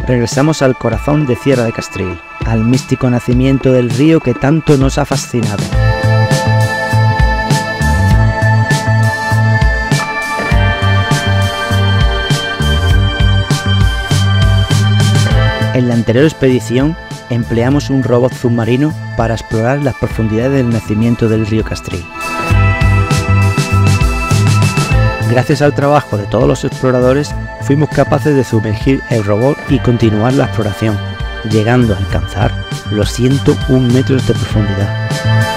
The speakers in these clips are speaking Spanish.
regresamos al corazón de Sierra de Castril, al místico nacimiento del río que tanto nos ha fascinado. En la anterior expedición empleamos un robot submarino para explorar las profundidades del nacimiento del río Castril. Gracias al trabajo de todos los exploradores, fuimos capaces de sumergir el robot y continuar la exploración, llegando a alcanzar los 101 metros de profundidad.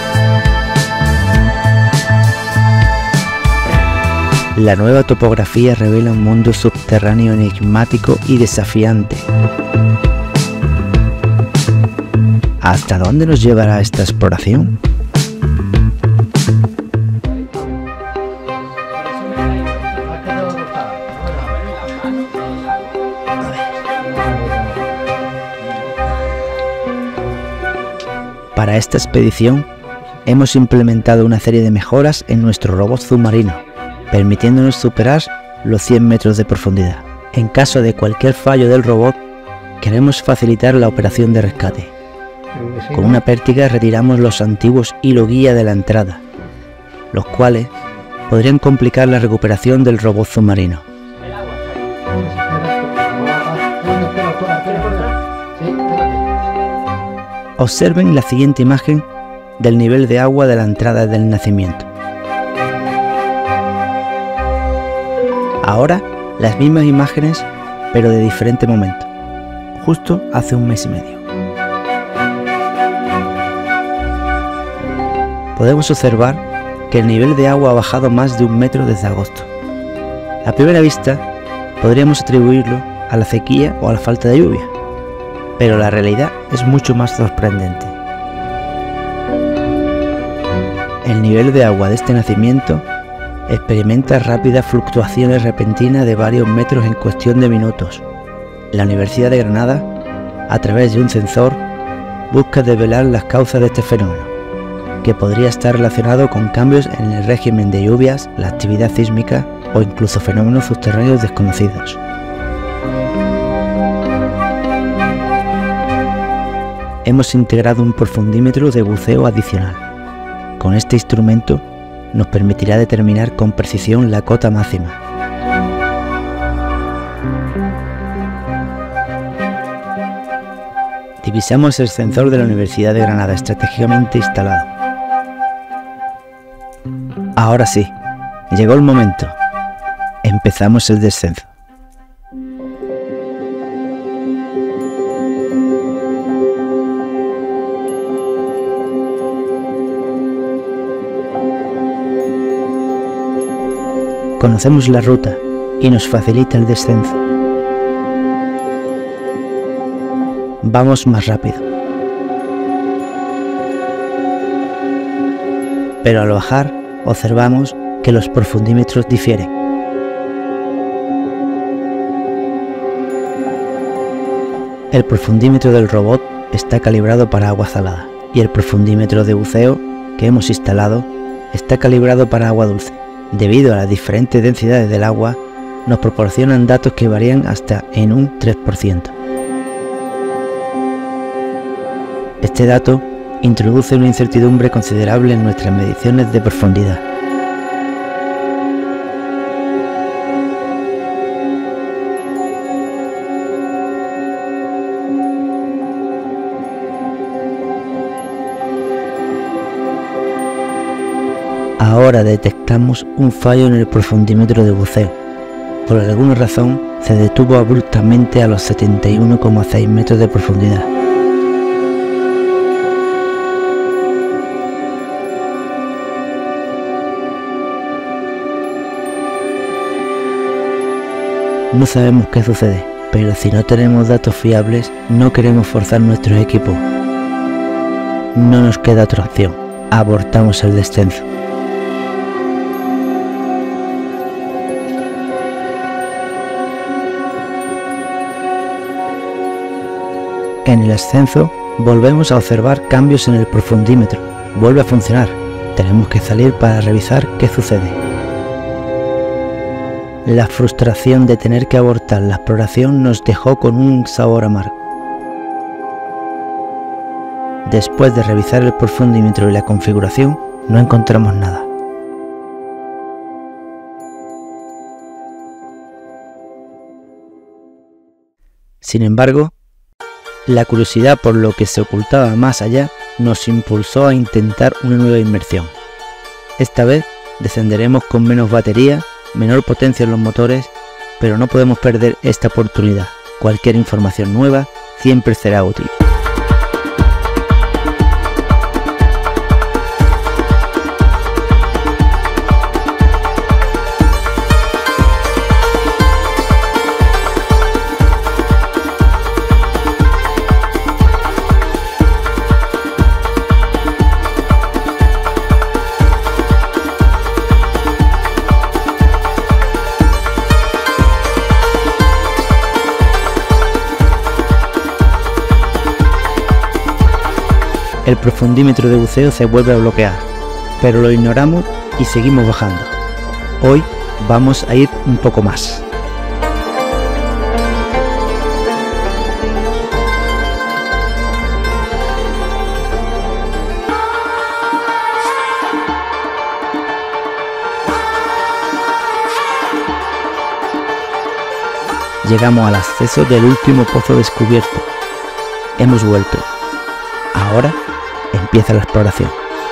La nueva topografía revela un mundo subterráneo enigmático y desafiante. ¿Hasta dónde nos llevará esta exploración? Para esta expedición hemos implementado una serie de mejoras en nuestro robot submarino, permitiéndonos superar los 100 metros de profundidad. En caso de cualquier fallo del robot, queremos facilitar la operación de rescate. Con una pértiga retiramos los antiguos hilo guía de la entrada, los cuales podrían complicar la recuperación del robot submarino. Observen la siguiente imagen del nivel de agua de la entrada del nacimiento. Ahora las mismas imágenes, pero de diferente momento, justo hace un mes y medio. Podemos observar que el nivel de agua ha bajado más de 1 metro desde agosto. A primera vista podríamos atribuirlo a la sequía o a la falta de lluvia, pero la realidad es mucho más sorprendente. El nivel de agua de este nacimiento experimenta rápidas fluctuaciones repentinas de varios metros en cuestión de minutos. La Universidad de Granada, a través de un sensor, busca desvelar las causas de este fenómeno, que podría estar relacionado con cambios en el régimen de lluvias, la actividad sísmica o incluso fenómenos subterráneos desconocidos. Hemos integrado un profundímetro de buceo adicional. Con este instrumento nos permitirá determinar con precisión la cota máxima. Divisamos el sensor de la Universidad de Granada estratégicamente instalado. Ahora sí, llegó el momento. Empezamos el descenso. Conocemos la ruta y nos facilita el descenso. Vamos más rápido. Pero al bajar observamos que los profundímetros difieren. El profundímetro del robot está calibrado para agua salada y el profundímetro de buceo que hemos instalado está calibrado para agua dulce. Debido a las diferentes densidades del agua, nos proporcionan datos que varían hasta en un 3%. Este dato introduce una incertidumbre considerable en nuestras mediciones de profundidad. Ahora detectamos un fallo en el profundímetro de buceo. Por alguna razón se detuvo abruptamente a los 71,6 metros de profundidad. No sabemos qué sucede, pero si no tenemos datos fiables, no queremos forzar nuestros equipos. No nos queda otra opción, abortamos el descenso. En el ascenso volvemos a observar cambios en el profundímetro. Vuelve a funcionar. Tenemos que salir para revisar qué sucede. La frustración de tener que abortar la exploración nos dejó con un sabor amargo. Después de revisar el profundímetro y la configuración, no encontramos nada. Sin embargo, la curiosidad por lo que se ocultaba más allá nos impulsó a intentar una nueva inmersión. Esta vez descenderemos con menos batería, menor potencia en los motores, pero no podemos perder esta oportunidad. Cualquier información nueva siempre será útil. El profundímetro de buceo se vuelve a bloquear, pero lo ignoramos y seguimos bajando. Hoy vamos a ir un poco más. Llegamos al acceso del último pozo descubierto. Hemos vuelto. Ahora empieza la exploración.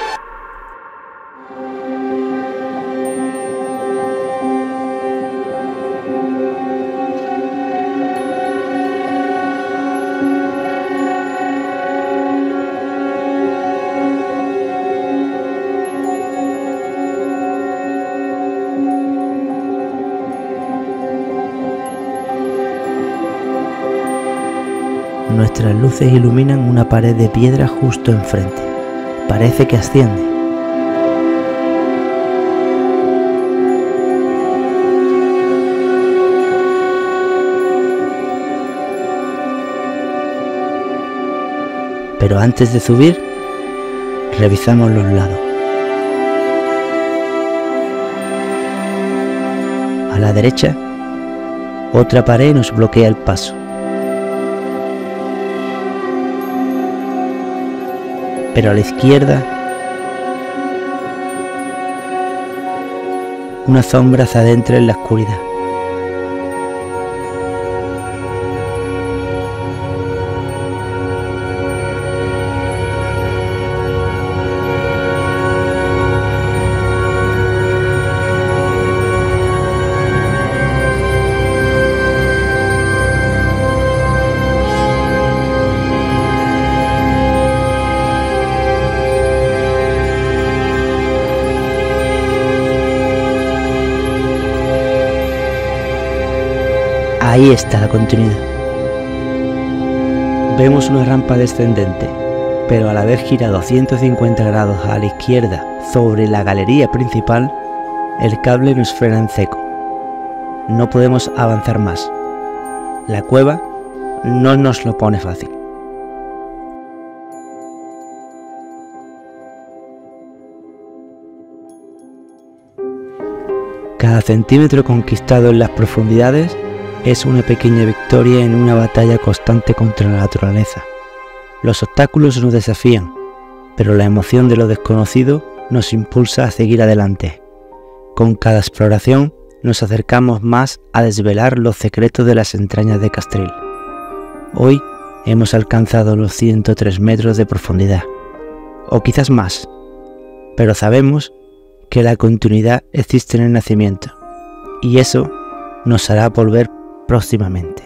Nuestras luces iluminan una pared de piedra justo enfrente. Parece que asciende. Pero antes de subir, revisamos los lados. A la derecha, otra pared nos bloquea el paso. Pero a la izquierda, una sombra se adentra en la oscuridad. Ahí está la continuidad. Vemos una rampa descendente, pero al haber girado 150 grados a la izquierda sobre la galería principal, el cable nos frena en seco. No podemos avanzar más. La cueva no nos lo pone fácil. Cada centímetro conquistado en las profundidades es una pequeña victoria en una batalla constante contra la naturaleza. Los obstáculos nos desafían, pero la emoción de lo desconocido nos impulsa a seguir adelante. Con cada exploración nos acercamos más a desvelar los secretos de las entrañas de Castril. Hoy hemos alcanzado los 103 metros de profundidad, o quizás más, pero sabemos que la continuidad existe en el nacimiento, y eso nos hará volver próximamente.